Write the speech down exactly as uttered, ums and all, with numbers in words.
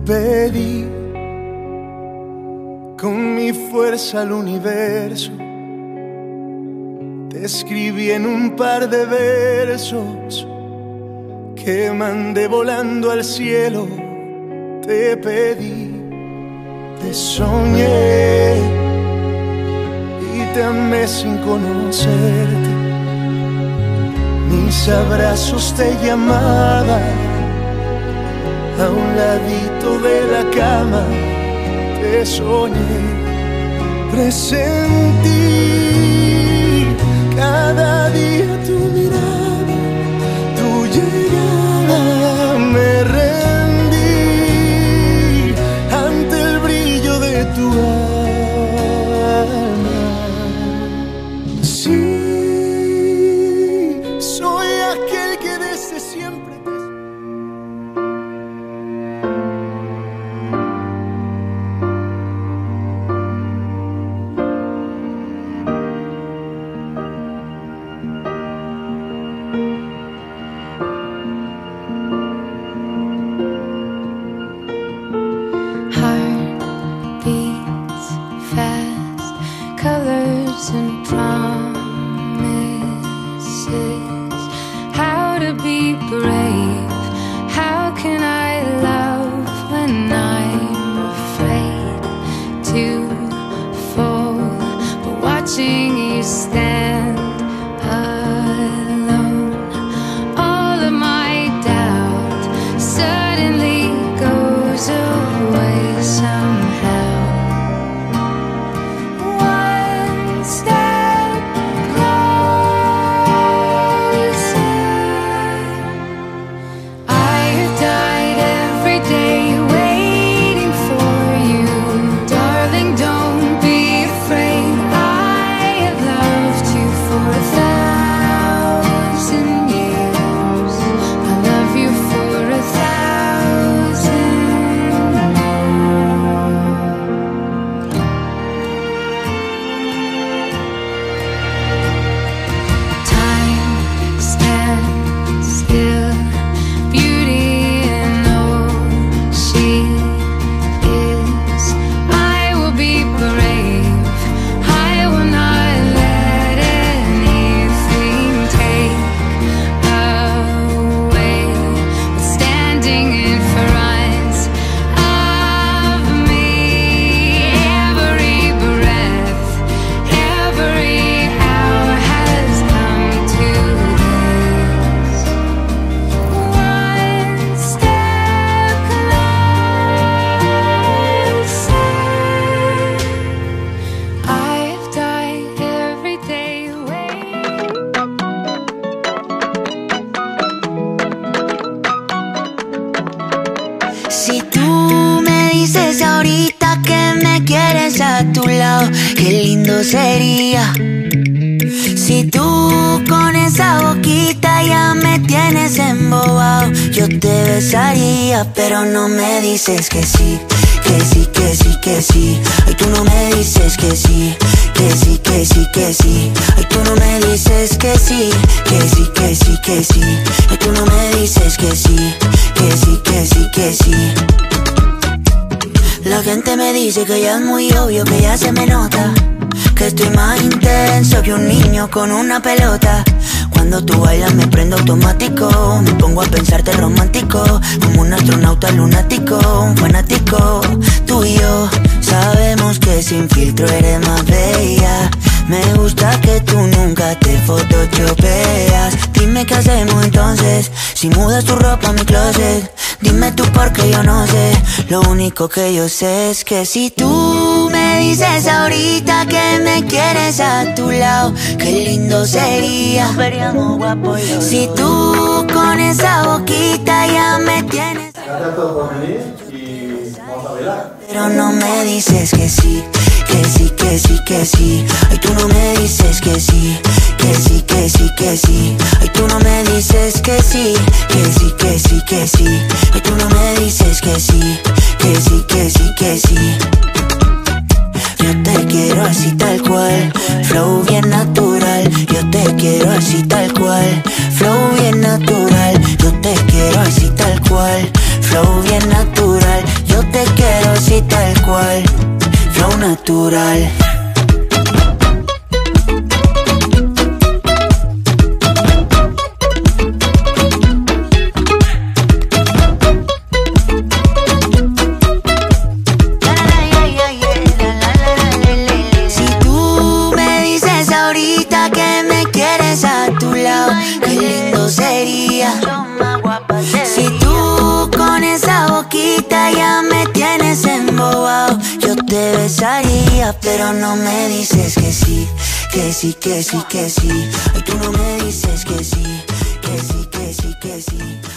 pedí con mi fuerza al universo. Te escribí en un par de versos que mandé volando al cielo. Te pedí, te soñé y te amé sin conocerte. Mis abrazos te llamaban a un ladito de la cama. Te soñé, presentí cada día tu mirada, tu llegada. Me rendí ante el brillo de tu alma. Sí, soy aquel que desde siempre te... And promises, how to be brave, how can I love when I'm afraid to fall, but watching you stand alone, all of my doubt suddenly goes away somehow. Si tú me dices ahorita que me quieres a tu lado, qué lindo sería. Si tú con esa boquita ya me tienes embobado, yo te besaría, pero no me dices que sí, que sí, que sí, que sí. Ay, tú no me dices que sí, que sí, que sí, que sí. Ay, tú no me dices que sí, que sí, que sí, que sí. Ay, tú no me dices que sí, que sí, que sí, que sí. La gente me dice que ya es muy obvio, que ya se me nota, que estoy más intenso que un niño con una pelota. Cuando tú bailas me prendo automático, me pongo a pensarte romántico, como un astronauta lunático, un fanático. Tú y yo sabemos que sin filtro eres más bella. Me gusta que tú nunca te photoshopeas. Dime qué hacemos entonces, si mudas tu ropa a mi closet. Dime tú porque yo no sé, lo único que yo sé es que si tú me dices ahorita que me quieres a tu lado, qué lindo sería. Si tú con esa boquita ya me tienes. Gracias a todos por venir y vamos a bailar. Pero no me dices que sí, que sí, que sí, que sí. Ay, tú no me dices que sí, que sí, que sí, que sí. Ay, tú no me dices que sí, que sí, que sí, que sí. Ay, tú no me dices que sí, que sí, que sí, que sí. Yo te quiero así tal cual, flow bien natural. Yo te quiero así tal cual, flow bien natural. Yo te quiero así tal cual, flow bien natural. Yo natural. Si tú me dices ahorita que me quieres a tu lado, qué lindo sería. Si tú con esa boquita ya me tienes embobado, yo te besaría, pero no me dices que sí, que sí, que sí, que sí. Ay, tú no me dices que sí, que sí, que sí, que sí.